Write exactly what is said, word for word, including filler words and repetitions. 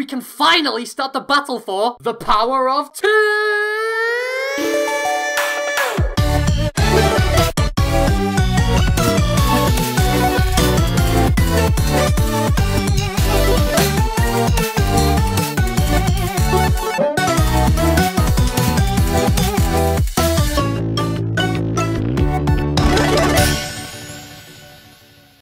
we can finally start the battle for the power of two!